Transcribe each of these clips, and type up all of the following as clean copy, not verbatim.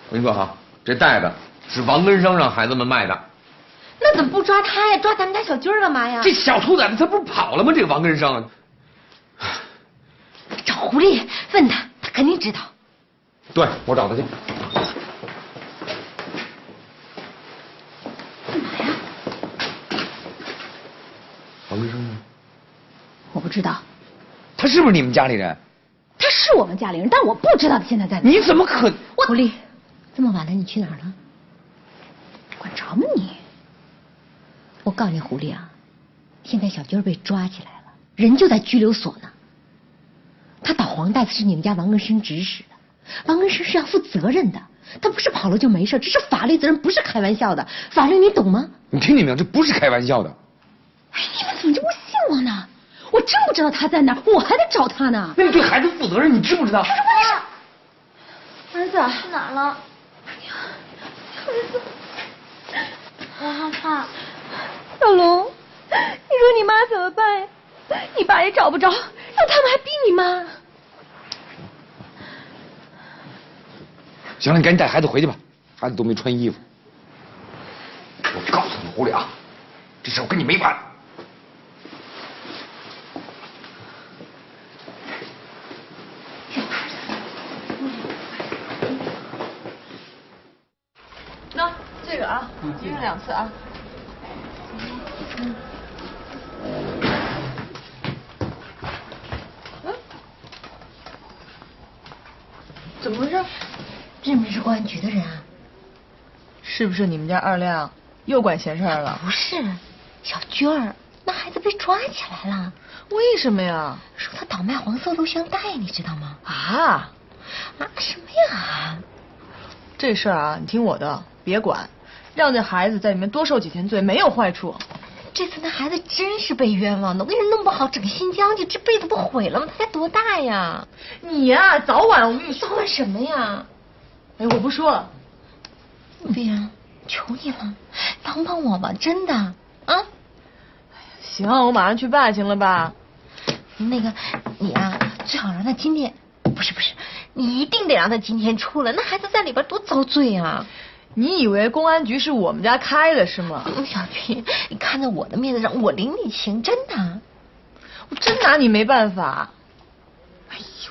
我跟你说哈，这袋子是王根生让孩子们卖的。 那怎么不抓他呀？抓咱们家小军儿干嘛呀？ 这小兔崽子他不是跑了吗？这个王根生。 找狐狸问他，他肯定知道。 对，我找他去。 干嘛呀？ 王根生呢？ 我不知道。 他是不是你们家里人？ 他是我们家里人，但我不知道他现在在哪。 你怎么可？ 狐狸，这么晚了，你去哪儿了？管着吗你？我告诉你，狐狸啊，现在小军被抓起来了，人就在拘留所呢。他倒黄袋子是你们家王根生指使的，王根生是要负责任的，他不是跑了就没事，这是法律责任，不是开玩笑的。法律你懂吗？ 你听见没有？这不是开玩笑的。 哎，你们怎么就不信我呢？我真不知道他在哪儿，我还得找他呢。 那你对孩子负责任，你知不知道？ 儿子去哪儿了？ 儿子， 我害怕。 小龙，你说你妈怎么办呀？你爸也找不着，让他们还逼你妈。 行了，你赶紧带孩子回去吧，孩子都没穿衣服。我告诉你，狐狸啊，这事我跟你没完。 那这个啊，一人2次啊。怎么回事？ 认不认识公安局的人啊？ 是不是你们家二亮又管闲事儿了？ 不是，小娟儿，那孩子被抓起来了。 为什么呀？ 说他倒卖黄色录像带，你知道吗？ 啊？ 什么呀？ 这事儿啊，你听我的，别管，让这孩子在里面多受几天罪没有坏处。 这次那孩子真是被冤枉的，我跟你说，弄不好整个新疆去，这辈子不毁了吗？他才多大呀？ 你呀，早晚我跟你说。 早晚什么呀？ 哎，我不说了。 碧然，求你了，帮帮我吧，真的啊！ 行，我马上去办，行了吧？ 那个，你啊，最好让他今天，不是，你一定得让他今天出来，那孩子在里边多遭罪啊！ 你以为公安局是我们家开的是吗？ 小平，你看在我的面子上，我领你情，真的。 我真拿你没办法。哎呦，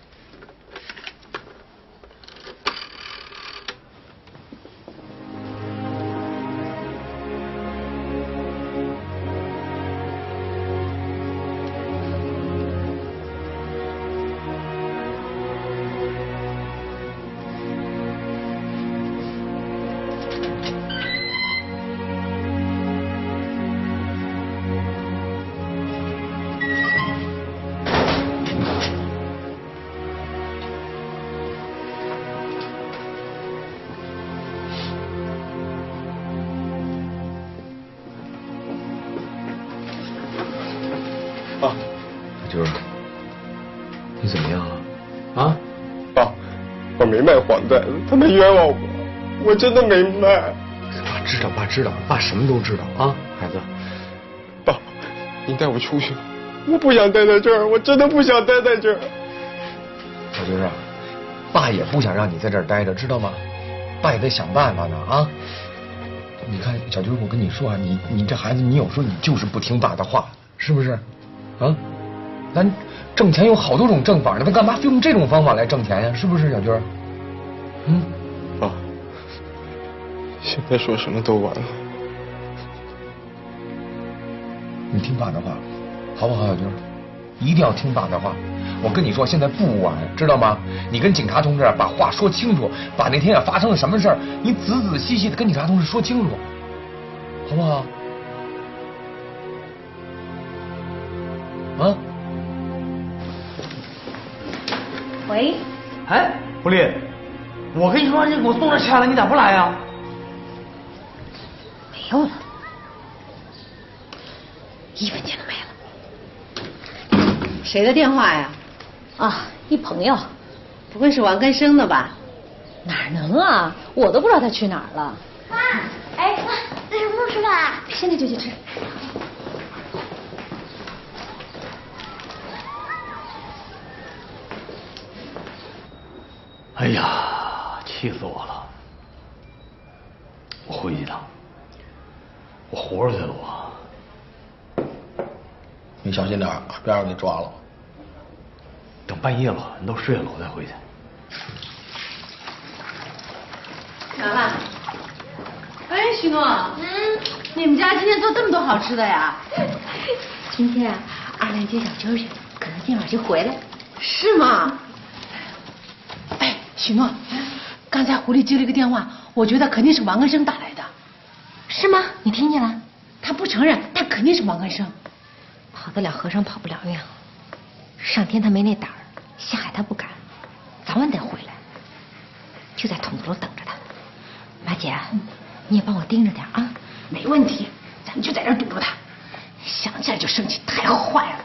小军，你怎么样啊？啊？ 爸，我没卖黄袋子，他们冤枉我，我真的没卖。 爸知道，爸什么都知道啊，孩子。 爸，你带我出去吧，我不想待在这儿，我真的不想待在这儿。 小军啊，爸也不想让你在这儿待着，知道吗？爸也得想办法呢啊！你看，小军，我跟你说啊，你这孩子，你有时候你就是不听爸的话，是不是？啊？咱挣钱有好多种挣法呢，他干嘛非用这种方法来挣钱呀？是不是，小军？ 爸，现在说什么都晚了。 你听爸的话，好不好，小军？一定要听爸的话。我跟你说，现在不晚，知道吗？你跟警察同志把话说清楚，把那天发生了什么事儿，你仔仔细细的跟警察同志说清楚，好不好？啊？ 喂， 哎，狐狸，我跟你说，你给我送点钱了，你咋不来呀？ 没有了，1分钱都没了。 谁的电话呀？ 啊，一朋友。 不会是王根生的吧？ 哪能啊，我都不知道他去哪儿了。 妈，哎，妈，那什么时候吃饭啊？ 现在就去吃。 哎呀，气死我了！ 活着去了我。 你小心点，把边上给抓了。 等半夜了，人都睡了，我再回去。 兰兰，哎，许诺，你们家今天做这么多好吃的呀？ 今天啊，二亮接小军去，可能今晚就回来。 是吗？哎，许诺，刚才狐狸接了一个电话，我觉得肯定是王根生打来的。 是吗？你听见了？ 他不承认，但肯定是王根生。 跑得了和尚跑不了庙，上天他没那胆儿，下海他不敢，早晚得回来。就在筒子楼等着他。马姐，你也帮我盯着点啊。 没问题，咱们就在这儿堵着他。想起来就生气，太坏了。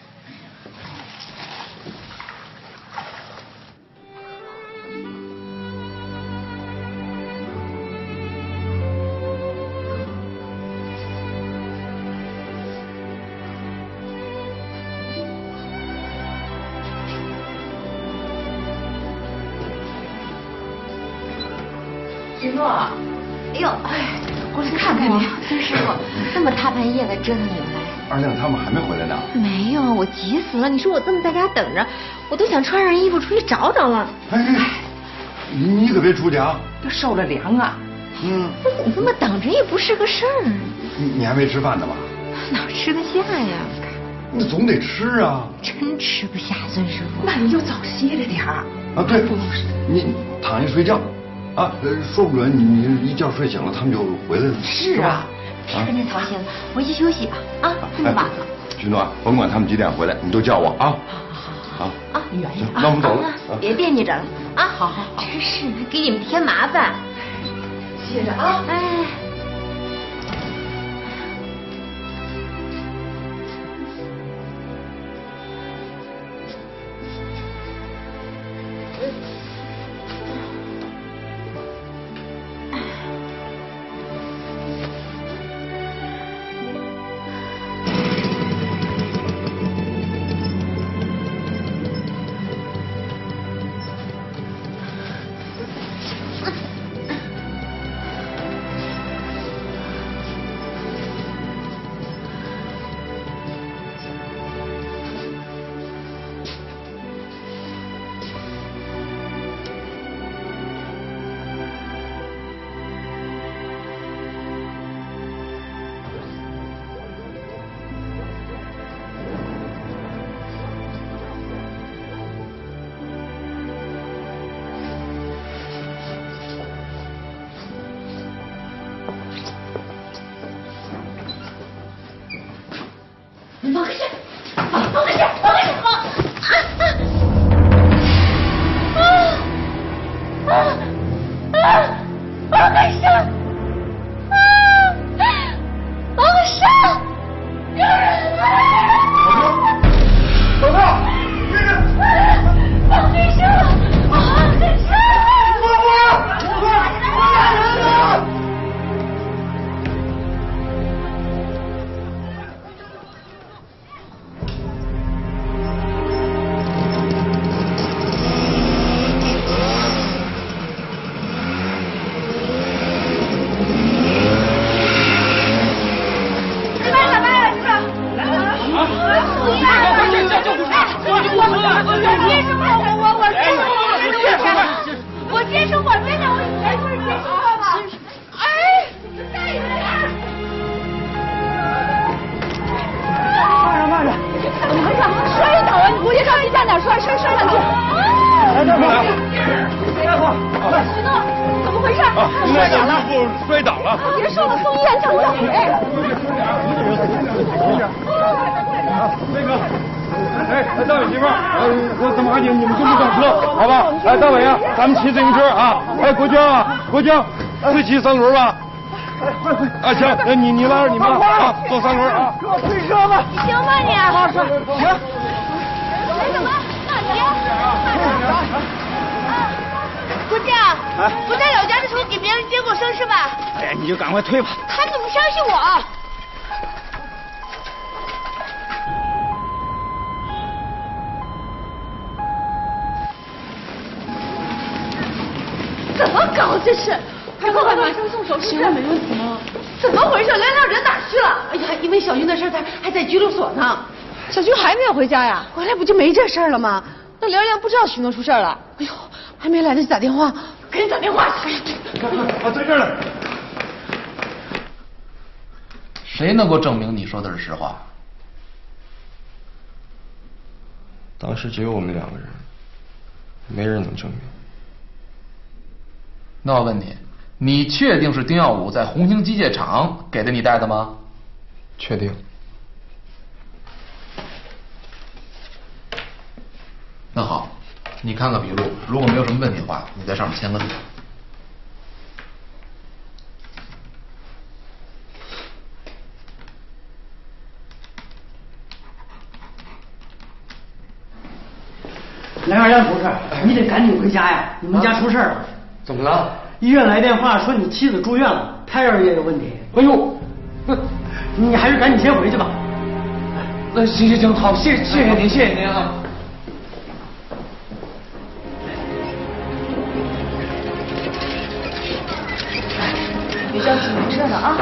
许诺， 哎呦， 过来看看你。 孙师傅，这么大半夜的折腾你们来。 二亮他们还没回来呢。 没有，我急死了。你说我这么在家等着，我都想穿上衣服出去找找了。 哎，你可别出去啊！ 都受了凉啊。 不是你这么等着也不是个事儿。 你还没吃饭呢吧？ 哪吃得下呀？ 你总得吃啊。 真吃不下，孙师傅。 那你就早歇着点儿。 啊，对，你躺下睡觉。啊，说不准你一觉睡醒了，他们就回来了。 是啊， 别跟着操心了，回去休息吧。啊，这么晚了。 许诺，甭管他们几点回来，你都叫我啊。 好。啊， 愿意。 那我们走了。 别惦记着了啊。 好。 真是给你们添麻烦。 歇着啊。 哎。 王根生，王根生，王根生，王根生，王根生，有人来！ 老大， 王根生，王根生，我接受，我真的，我以前就是接受了。哎，再有点。 慢着，怎么回事？摔倒了！你估计上去站哪摔上去。来，大夫，大夫，许诺，怎么回事？摔倒了， 摔倒了。 别说了，送医院，叫药水。 那个。哎，大伟媳妇儿，和怎么还你们就不等车，好吧？来，大伟啊，咱们骑自行车啊！哎，国江啊，国江，会骑三轮吧？啊，行，你拉着你妈啊，坐三轮啊。给我推车吧。 你行吗你？ 行。 哎，怎么？大姐，国江，不在老家的时候给别人接过生是吧？ 哎，你就赶快推吧。 他怎么相信我？怎么搞这是？快，马上送手术室。现在没问题吗？ 怎么回事？亮亮人哪去了？哎呀，因为小军的事，他还在拘留所呢。 小军还没有回家呀？ 回来不就没这事儿了吗？ 那亮亮不知道许诺出事儿了。 哎呦，还没来得及打电话，赶紧打电话去。 我在这儿呢。 谁能够证明你说的是实话？ 当时只有我们2个人，没人能证明。 那我问你，你确定是丁耀武在红星机械厂给的你带的吗？ 确定。 那好，你看看笔录，如果没有什么问题的话，你在上面签个字。 梁二阳同志，你得赶紧回家呀！你们家出事儿了。 怎么了？ 医院来电话说你妻子住院了，胎儿也有问题。 哎呦，那你还是赶紧先回去吧。 那行，好，谢谢您啊。 别着急，没事的啊。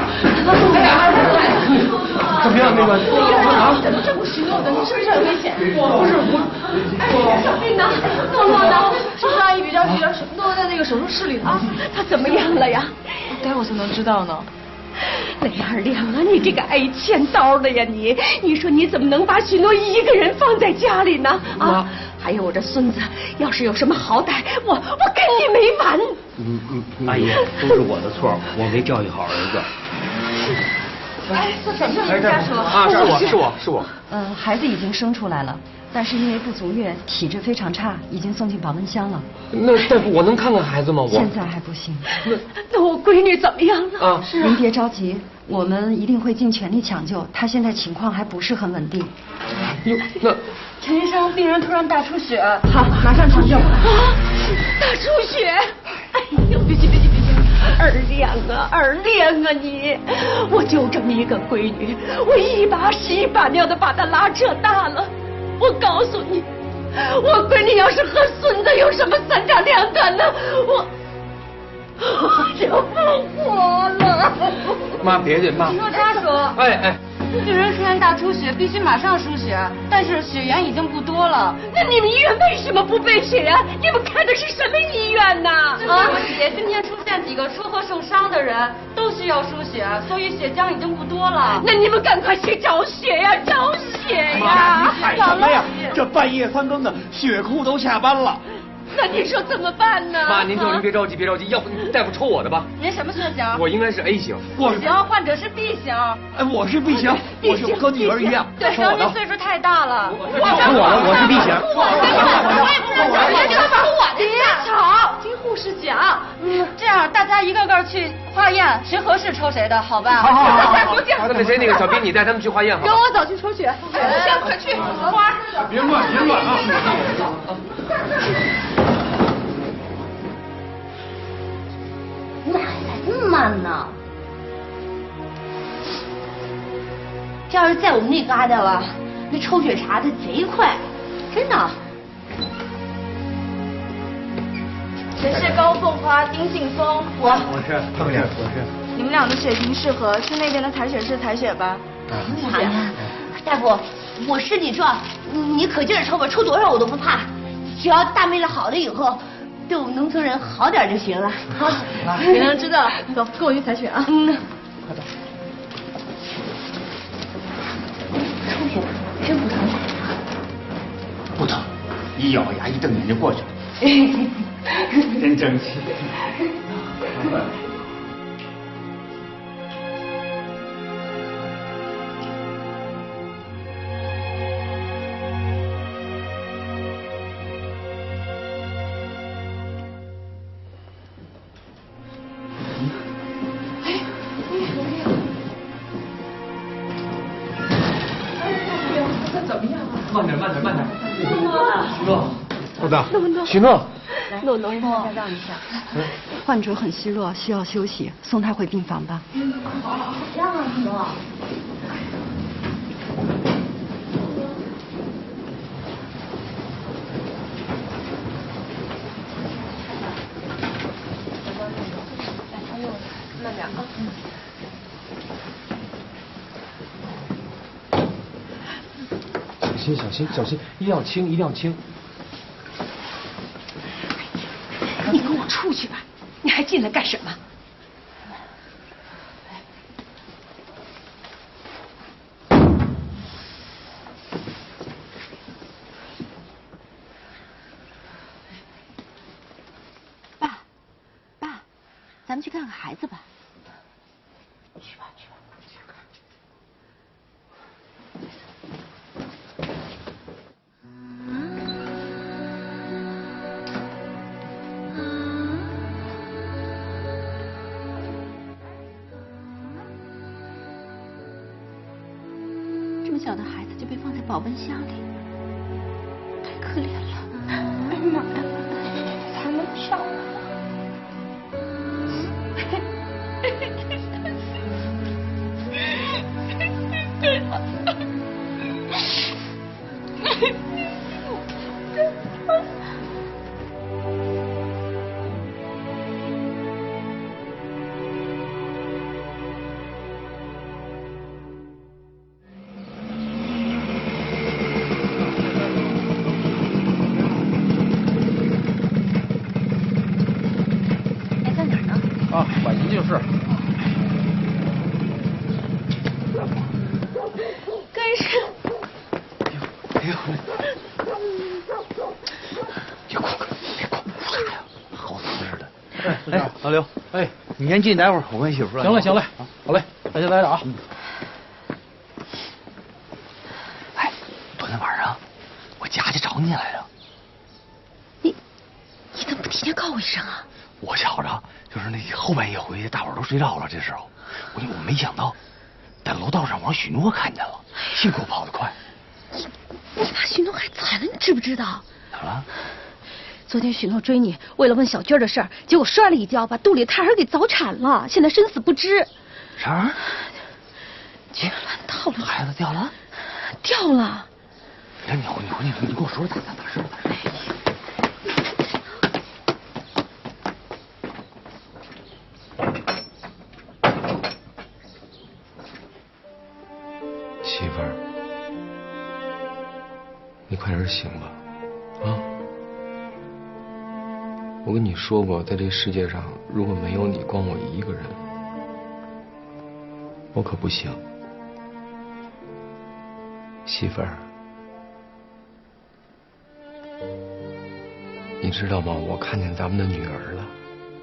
怎么样？那个怎么这么虚弱的？你是不是很危险？不是我。哎，小病呢？诺诺呢？叔叔阿姨别着急，诺诺在那个手术室里呢。 他怎么样了呀？ 待会儿才能知道呢。 亮啊，你这个爱欠刀的呀你！你说你怎么能把许诺一个人放在家里呢？啊，还有我这孙子，要是有什么好歹，我跟你没完！ 阿姨，都是我的错，我没教育好儿子。 哎，小秀，你们家属啊，是我。 孩子已经生出来了，但是因为不足月，体质非常差，已经送进保温箱了。 那大夫，我能看看孩子吗？ 现在还不行。 那我闺女怎么样了？ 啊， 您别着急，我们一定会尽全力抢救。她现在情况还不是很稳定。 哟，那陈医生，病人突然大出血，好，马上抢救。 大出血！哎呦，别急！二亮啊你！我就这么一个闺女，我一把屎一把尿的把她拉扯大了。我告诉你，我闺女要是和孙子有什么三长两短的，我就不活了。 妈，别介，妈。 许诺家属， 哎， 病人出现大出血，必须马上输血，但是血源已经不多了。 那你们医院为什么不备血呀？你们开的是什么医院呢？ 今天出现几个车祸受伤的人，都需要输血，所以血浆已经不多了。 那你们赶快去找血呀，找血呀！ 喊什么呀？这半夜3更的，血库都下班了。 那你说怎么办呢？ 妈，您别着急，要不大夫抽我的吧？ 您什么血型？ 我应该是 A 型。 不行，患者是 B 型。 哎，我是 B 型，我是和女儿一样。 对， 抽我的。 您岁数太大了。 我是 B 型。 我也不能找人家把我的。 别吵，听护士讲。 这样大家一个个去化验，谁合适抽谁的，好吧？ 好，那谁，那个小兵，你带他们去化验好。 跟我走去抽血。行，快去。花。 别乱啊！ 哪来这么慢呢？这要是在我们那旮瘩吧，那抽血查的贼快，真的。 谁是高凤花、丁信峰？ 我是他们俩，我是。 你们俩的血型适合，去那边的采血室采血吧。 啥呀？大夫，我身体壮，你可劲儿抽吧，抽多少我都不怕，只要大妹子好了以后，对我们农村人好点就行了。好， 别人知道了，走，跟我去采血啊。 快走。抽血真不疼吧？ 不疼，一咬牙一瞪眼就过去了。真争气。 慢点。 许诺， 老大，许诺， 诺，再让一下。患者很虚弱，需要休息，送他回病房吧。 让啊，许诺。 慢点啊。 心小心小心，一定要轻一定要轻。 你跟我出去吧，你还进来干什么？ 爸，咱们去看看孩子吧。 去吧去吧，去看。 这么小的孩子就被放在保温箱里，太可怜了。 哎呀妈呀，才能跳啊！ 哎，在哪儿呢？ 啊，晚营就是。 干什么？ 哎呦，别哭，别哭，不打呀，好死似的。 哎，老刘，哎，你先进，待会儿我跟媳妇说。 行嘞，行嘞，好嘞，大家待着啊。 哎，昨天晚上我家去找你来着。 你怎么不提前告我一声啊？ 我觉着就是那后半夜回去，大伙儿都睡着了，这时候我没想到，在楼道上我让许诺看见了，幸亏我跑得快。 你把许诺害惨了，你知不知道？ 怎么了？ 昨天许诺追你，为了问小军的事儿，结果摔了一跤，把肚里胎儿给早产了，现在生死不知。 啥？ 全乱套了。 孩子掉了？ 掉了。 你给我说说咋事？ 媳妇儿，你快点醒吧，啊！我跟你说过，在这世界上，如果没有你，光我一个人，我可不行。媳妇儿，你知道吗？我看见咱们的女儿了，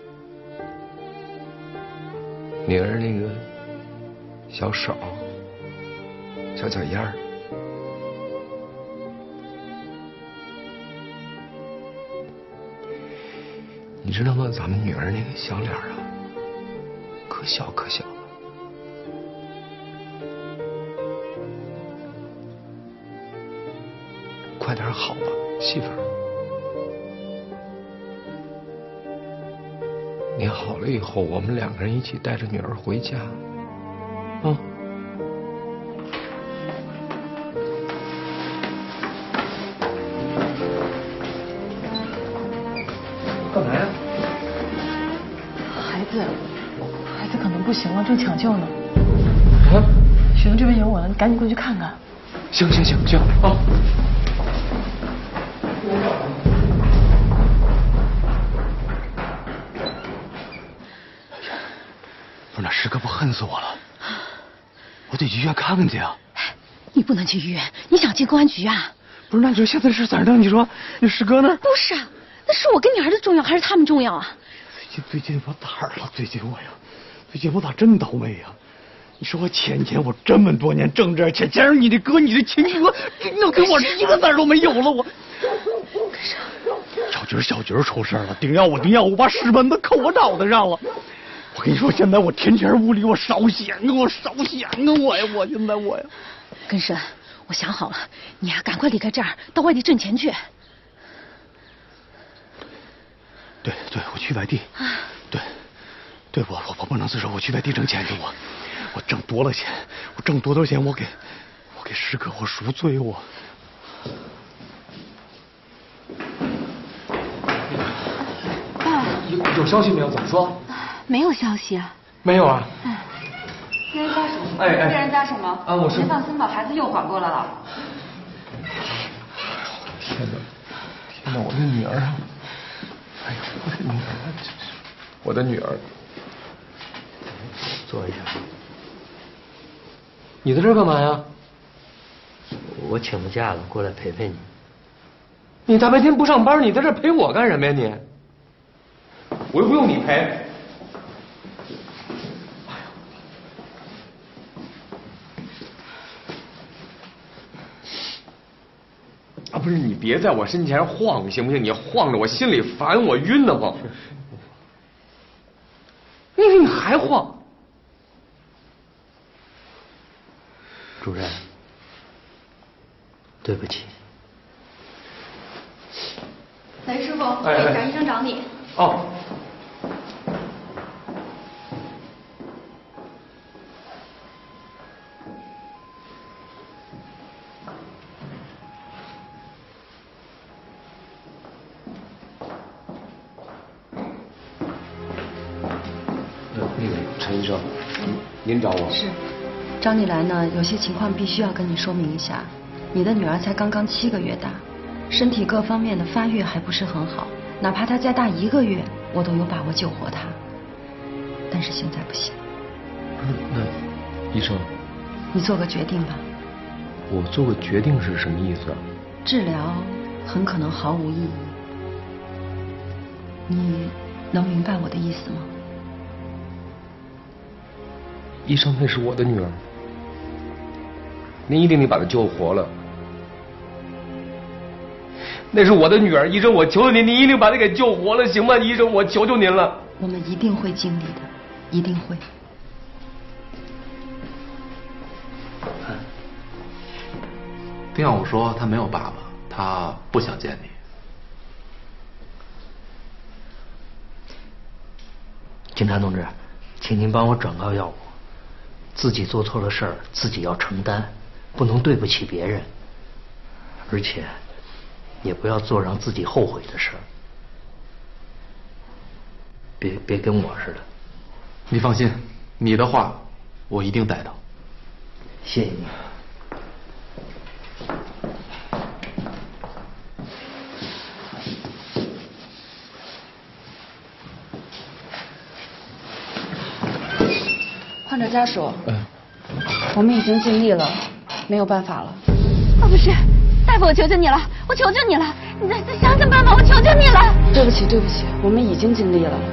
女儿那个小手。小脚丫儿，你知道吗？咱们女儿那个小脸啊，可小可小了。快点好吧，媳妇儿。你好了以后，我们两个人一起带着女儿回家，啊。干嘛呀？ 孩子可能不行了，正抢救呢。 啊？ 许诺这边有我了，你赶紧过去看看。 行啊！ 不是，那师哥不恨死我了，我得去医院看看去啊。 你不能去医院，你想进公安局啊？ 不是，那你说现在是咋的？你说那师哥呢？ 不是啊。那是我跟你儿子重要，还是他们重要啊？ 最近我哪儿了？最近我咋这么倒霉呀？你说我前我这么多年挣这钱，加上你的哥，你的亲哥，那跟我一个字都没有了，我。小菊出事了，顶要我把屎盆子扣我脑袋上了。我跟你说，现在我天天屋里我烧香啊，我现在我呀。 根生，我想好了，你呀赶快离开这儿，到外地挣钱去。 对，我去外地。对，我不能自首，我去外地挣钱去，我挣多了钱，我挣多少钱，我给师哥我赎罪我。 爸， 有消息没有？怎么说？ 没有消息啊。 没有啊。 别人家什么？别人家什么？ 啊，我是。 您放心吧，孩子又缓过来了。 看我的女儿啊！哎呀，我的女儿，我的女儿。 坐一下。 你在这儿干嘛呀？ 我请了假了，过来陪陪你。 你大白天不上班，你在这儿陪我干什么呀你？我又不用你陪。啊，不是你别在我身前晃行不行？你晃着我心里烦，我晕得慌。你还晃？ 主任，对不起。 雷师傅，贾医生找你。 哦。陈医生，您找我？ 是，找你来呢，有些情况必须要跟你说明一下。你的女儿才刚刚7个月大，身体各方面的发育还不是很好，哪怕她再大1个月，我都有把握救活她。但是现在不行。 不是，那医生， 你做个决定吧。 我做个决定是什么意思啊？ 治疗很可能毫无意义。你能明白我的意思吗？ 医生，那是我的女儿，您一定得把她救活了。那是我的女儿，医生，我求求您，您一定把她给救活了，行吗？医生，我求求您了。 我们一定会尽力的，一定会。 丁耀武说他没有爸爸，他不想见你。 警察同志，请您帮我转告耀武，自己做错了事儿，自己要承担，不能对不起别人，而且也不要做让自己后悔的事儿。别跟我似的。 你放心，你的话我一定带到。 谢谢你。 患者家属，我们已经尽力了，没有办法了。 哦，不是，大夫，我求求你了，我求求你了，你再想想办法，我求求你了。 对不起，对不起，我们已经尽力了。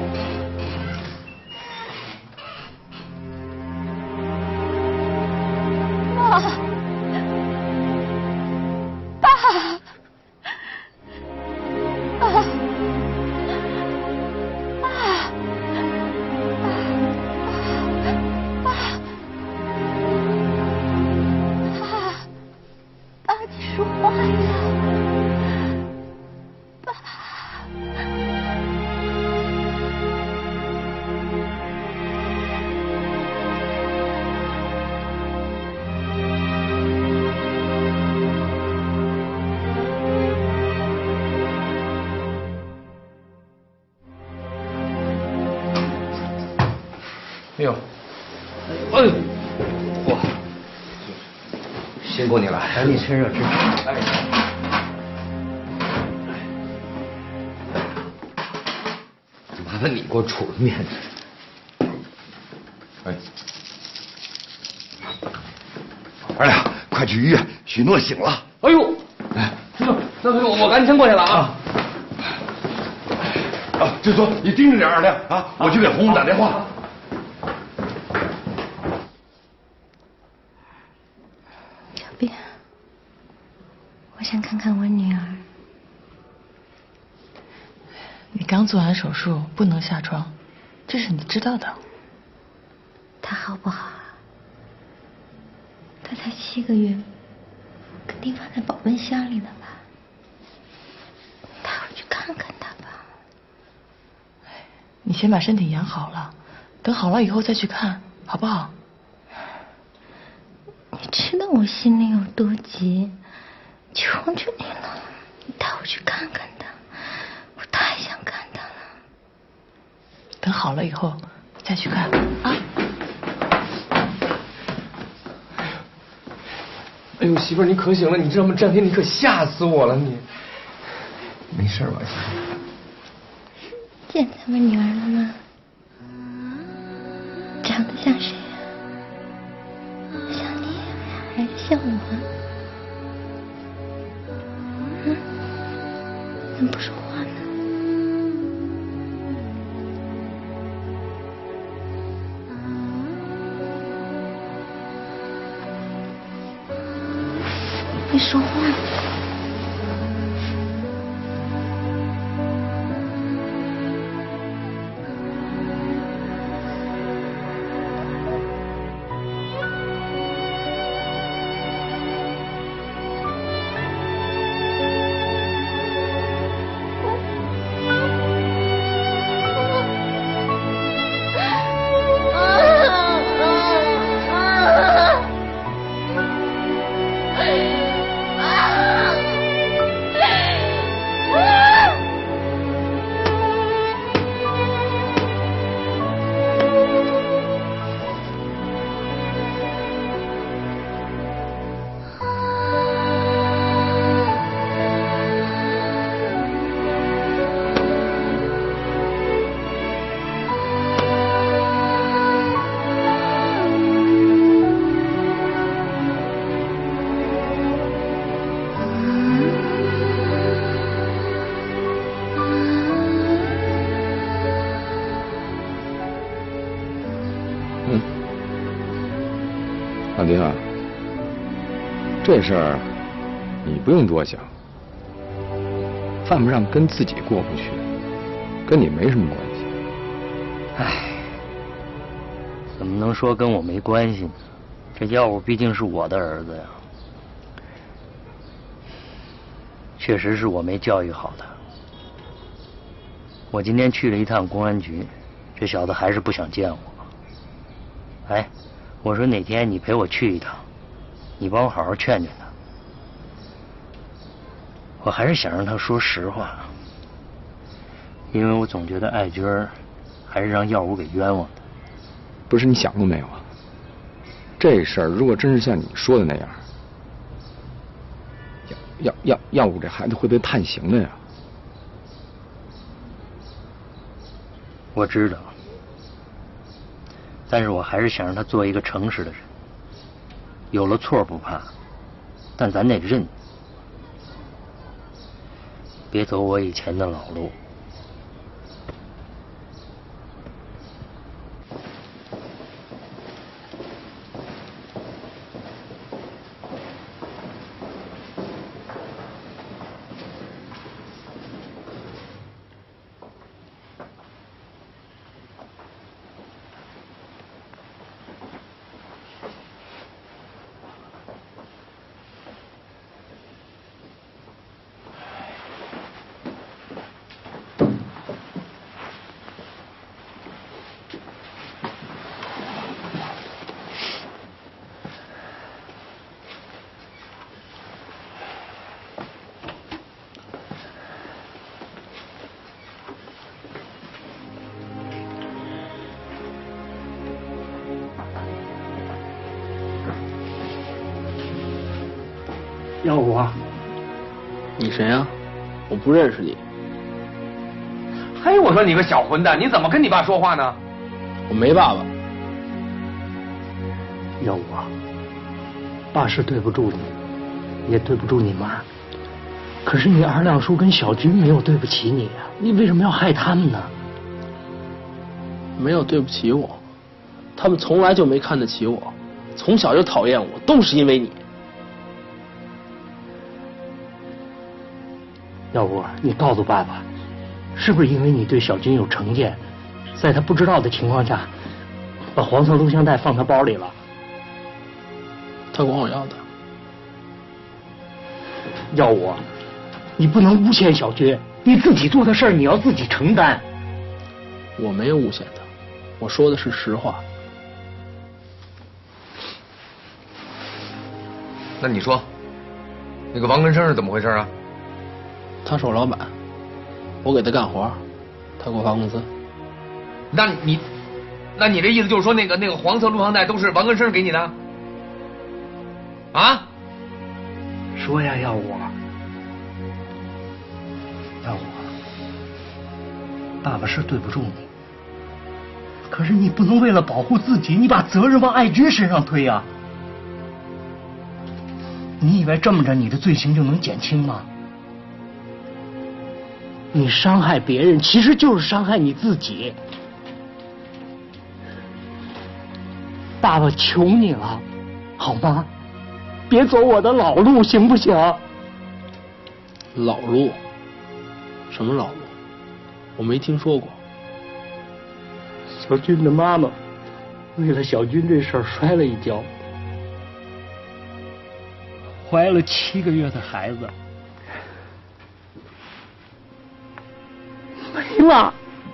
妈，爸，爸。说话呀，爸！ 哎呦，嚯！辛苦你了， 赶紧趁热治。 麻烦你给我杵个面子。哎， 儿俩，快去医院，许诺醒了。 哎呦，哎，那我赶紧先过去了啊。 啊，志松，你盯着点二亮啊，我去给红红打电话。 小斌，我想看看我女儿。 你刚做完手术，不能下床，这是你知道的。 她好不好啊？她才7个月，肯定放在保温箱里了吧？带我去看看她吧。 你先把身体养好了，等好了以后再去看，好不好？ 你知道我心里有多急，求求你了，你带我去看看她，我太想看她了。 等好了以后再去看啊。 哎呦，媳妇儿，你可醒了！你知道吗？这两天你可吓死我了！你没事吧？ 见咱们女儿了吗？长得像谁啊？像你还是像我？怎么不说话呢？你说话呢？ 老丁啊，这事儿你不用多想，犯不上跟自己过不去，跟你没什么关系。 唉，怎么能说跟我没关系呢？这耀武毕竟是我的儿子呀，确实是我没教育好他。我今天去了一趟公安局，这小子还是不想见我。哎，我说哪天你陪我去一趟，你帮我好好劝劝他。我还是想让他说实话，因为我总觉得爱军还是让耀武给冤枉的。 不是你想过没有啊？这事儿如果真是像你说的那样，耀武这孩子会被判刑的呀。 我知道，但是我还是想让他做一个诚实的人。有了错不怕，但咱得认，别走我以前的老路。 耀武啊， 你谁啊？我不认识你。 嘿，我说你个小混蛋，你怎么跟你爸说话呢？ 我没爸爸。 耀武啊，爸是对不住你，也对不住你妈。可是你二亮叔跟小军没有对不起你啊，你为什么要害他们呢？ 没有对不起我，他们从来就没看得起我，从小就讨厌我，都是因为你。 耀武，你告诉爸爸，是不是因为你对小军有成见，在他不知道的情况下，把黄色录像带放他包里了？ 他管我要的。 耀武，你不能诬陷小军，你自己做的事儿你要自己承担。 我没有诬陷他，我说的是实话。 那你说，那个王根生是怎么回事啊？ 他是我老板，我给他干活，他给我发工资。 那你这意思就是说，那个黄色录像带都是王根生给你的？啊？ 说呀，耀武， 耀武，爸爸是对不住你，可是你不能为了保护自己，你把责任往爱军身上推啊！你以为这么着你的罪行就能减轻吗？你伤害别人，其实就是伤害你自己。爸爸求你了，好吗？别走我的老路，行不行？ 老路？什么老路？我没听说过。 小军的妈妈为了小军这事儿摔了一跤，怀了7个月的孩子没了。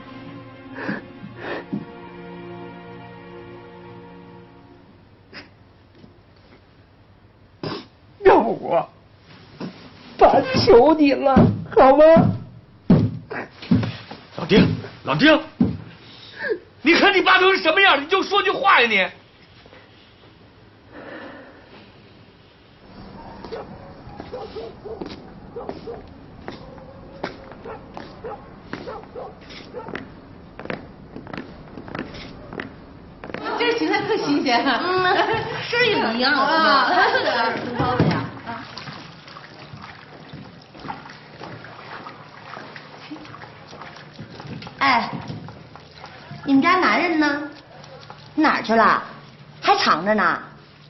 要我，爸求你了，好吗？ 老丁，你看你爸都是什么样，你就说句话呀你！ 这芹菜特新鲜啊， 声儿也一样啊， 是包的呀。 哎，你们家男人呢？哪儿去了？还藏着呢？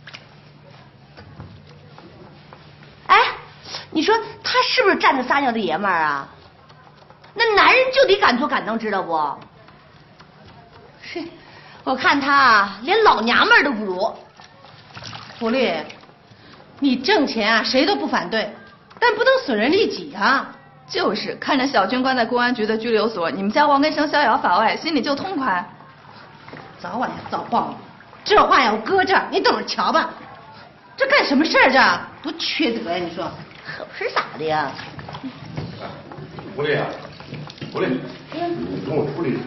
哎，你说他是不是站着撒尿的爷们儿啊？那男人就得敢做敢当，知道不？是，我看他啊，连老娘们儿都不如。 狐狸，你挣钱啊，谁都不反对，但不能损人利己啊。 就是看着小军关在公安局的拘留所，你们家王根生逍遥法外，心里就痛快。 早晚要遭报应，这话要搁这儿，你等着瞧吧。这干什么事儿？这多缺德呀！你说， 可不是咋的呀？ 狐狸啊，狐狸，你跟我出去。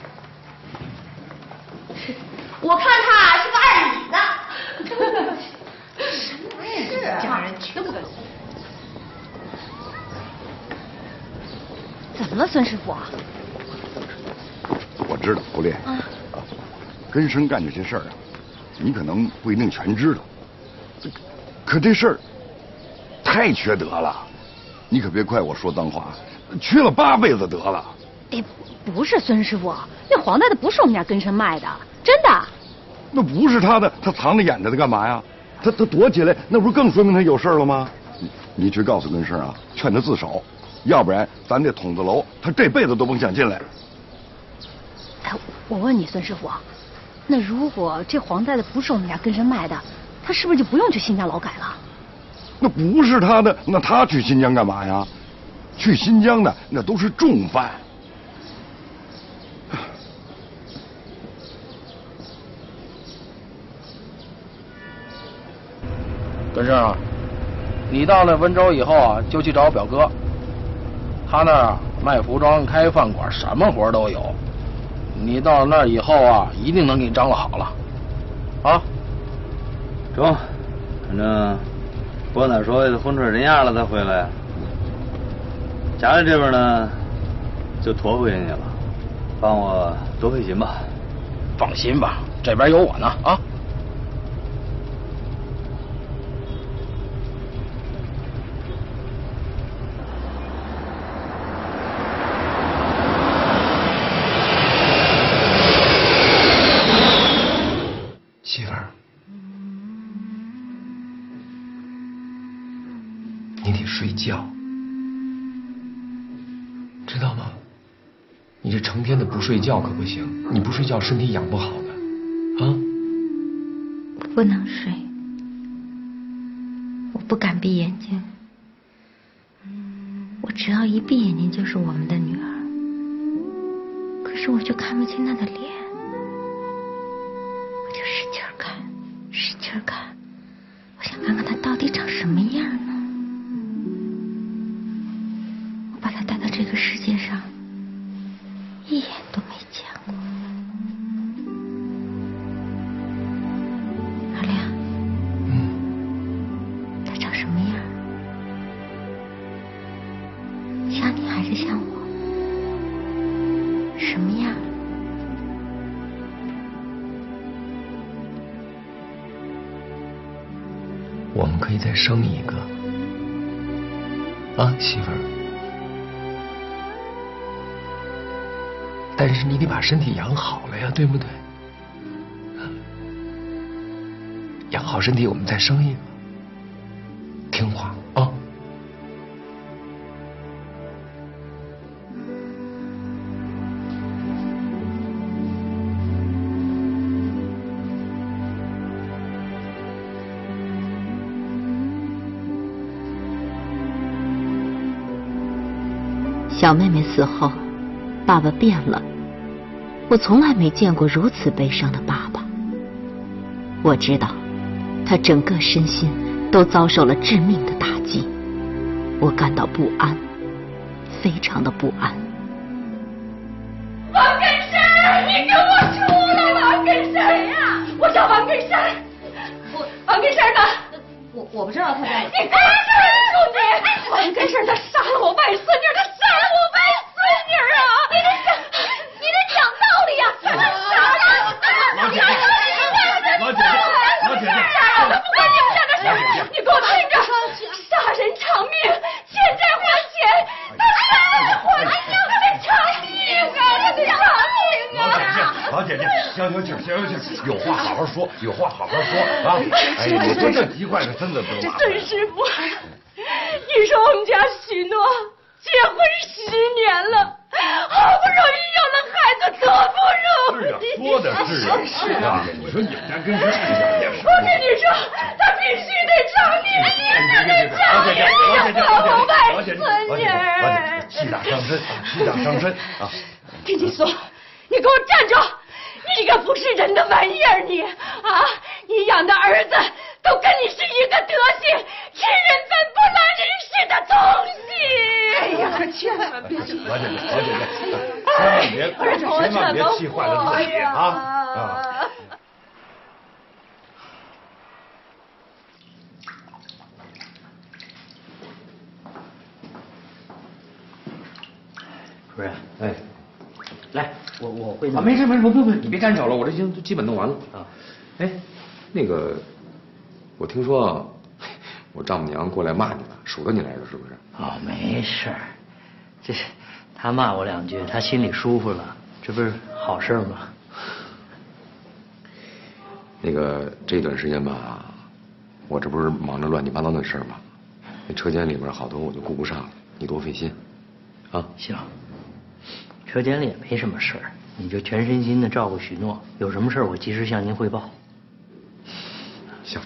我看他是个二李呢。 什么玩意儿？家人全不可信。 怎么了，孙师傅？ 我知道，狐狸。根生干这些事儿啊，你可能不一定全知道。可这事儿太缺德了，你可别怪我说脏话，缺了8辈子得了。 哎，不是孙师傅，那黄带子不是我们家根生卖的，真的。 那不是他的，他藏着掖着的干嘛呀？他躲起来，那不是更说明他有事了吗？你去告诉根生啊，劝他自首，要不然咱这筒子楼他这辈子都甭想进来。 哎，我问你，孙师傅，那如果这黄带子不是我们家根生卖的，他是不是就不用去新疆劳改了？ 那不是他的，那他去新疆干嘛呀？去新疆的那都是重犯。 根生，你到了温州以后啊，就去找我表哥，他那儿卖服装、开饭馆，什么活都有。你到那儿以后啊，一定能给你张罗好了，啊？ 中，反正我哪说也得混出人样了再回来。家里这边呢，就托付给你了，帮我多赔钱吧。 放心吧，这边有我呢，啊。 媳妇儿，你得睡觉，知道吗？你这成天的不睡觉可不行，你不睡觉身体养不好的，啊？ 我不能睡，我不敢闭眼睛，我只要一闭眼睛就是我们的女儿，可是我就看不清她的脸。我就使劲看，使劲看，我想看看他到底长什么样呢？我把他带到这个世界上，一眼都没见过。老亮，他长什么样？像你还直想我？什么呀？ 我们可以再生一个啊，媳妇儿。但是你得把身体养好了呀，对不对？养好身体，我们再生一个。听话啊！ 小妹妹死后，爸爸变了。我从来没见过如此悲伤的爸爸。我知道，他整个身心都遭受了致命的打击。我感到不安，非常的不安。 王根生，你给我出来！王根生呀，我叫王根生。王根生呢？ 我不知道他在。 你给我出去！王根生他杀了我外孙女，他杀了我外孙女啊！你得讲道理呀！ 老姐姐， 杀了他不关你们家的事，你给我听着，杀人偿命，欠债还钱，他杀了还钱，他得偿命啊，他得偿命啊！ 老姐姐，消消气，有话好好说，有话好好说啊！哎，你说这急坏了身子都麻烦。 孙师傅，你说我们家许诺结婚10年了，好不容易有了孩子，多不容易！ 是啊，说的是啊，你说你们家跟谁也是。 我跟你说，他必须得偿命，必须得偿命！我外孙女， 气大伤身，气大伤身啊！ 跟你说，你给我站住！你个不是人的玩意儿，你啊！你养的儿子都跟你是一个德行，吃人饭不拉人屎的东西！哎呀，可千万别！ 老姐姐，千万别气坏了自己啊！ 主任，哎，来，我会啊，没事，不，你别沾手了，我这已经基本弄完了啊。哎，那个，我听说我丈母娘过来骂你了，数落你来着，是不是？ 哦，没事，这是他骂我2句，他心里舒服了，这不是好事吗？ 那个这段时间吧，我这不是忙着乱七八糟的事儿吗？那车间里边好多我就顾不上了，你多费心啊。 行，车间里也没什么事儿，你就全身心的照顾许诺，有什么事儿我及时向您汇报。 行，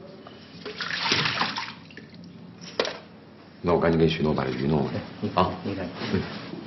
那我赶紧给许诺把这鱼弄回来啊！ 你赶紧。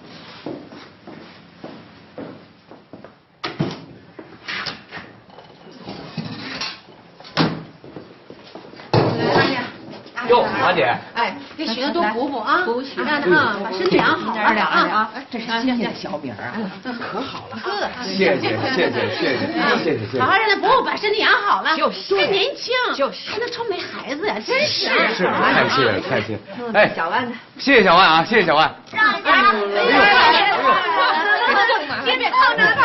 哟，马姐， 哎，给许诺多补补啊，补许让他啊，把身体养好了啊。 这是新鲜小米啊，可好了。 谢谢。 好好让他补补，把身体养好了。 就是还年轻， 就是还能臭美孩子呀，真是。 是，太谢了。哎， 小万呢？ 谢谢小万啊，谢谢小万。 让家，别烫着。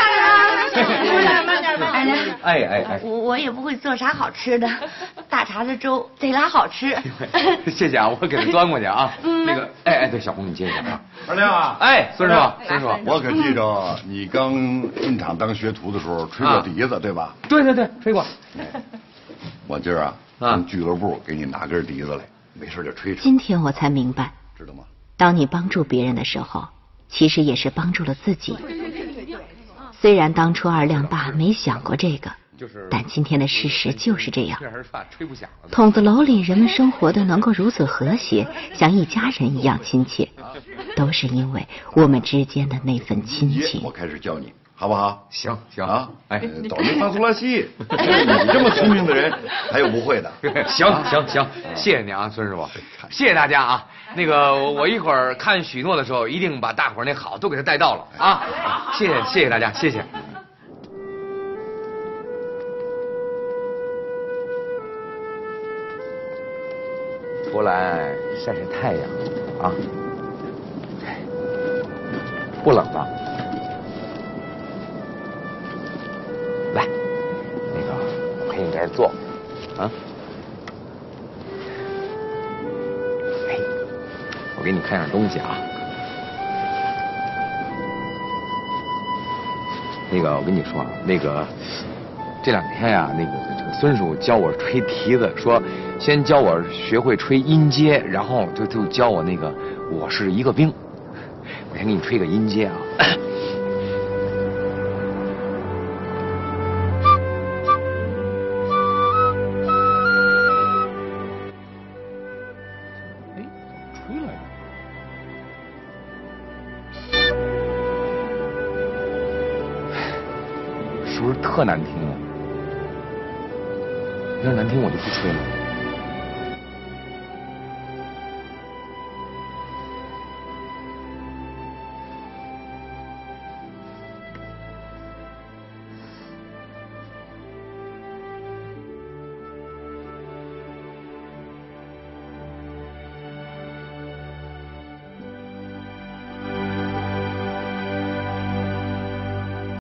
哎， 我也不会做啥好吃的，大碴子粥贼拉好吃。 谢谢啊，我给他端过去啊。那个，对，小红你接一下啊。 二亮啊， 孙师傅， 我可记着你刚进厂当学徒的时候吹过笛子，对吧？ 对，吹过。 我今儿从俱乐部给你拿根笛子来，没事就吹吹。 今天我才明白， 知道吗？ 当你帮助别人的时候，其实也是帮助了自己。虽然当初二亮爸没想过这个，但今天的事实就是这样。筒子楼里人们生活的能够如此和谐，像一家人一样亲切，都是因为我们之间的那份亲情。 我开始教你，好不好？ 行啊！哎，哆来咪发嗦拉西，你这么聪明的人，还有不会的？ 行，谢谢你啊，孙师傅，谢谢大家啊。那个，我一会儿看许诺的时候，一定把大伙儿那好都给他带到了啊！谢谢大家，谢谢。出来晒晒太阳啊！ 不冷了。来，那个我陪你在这儿坐，啊。哎，我给你看样东西啊。那个我跟你说啊，那个这2天呀，那个这个孙叔教我吹笛子，说先教我学会吹音阶，然后就教我那个我是一个兵。我先给你吹个音阶啊。哎，吹来着。是不是特难听啊？要是难听我就不吹了。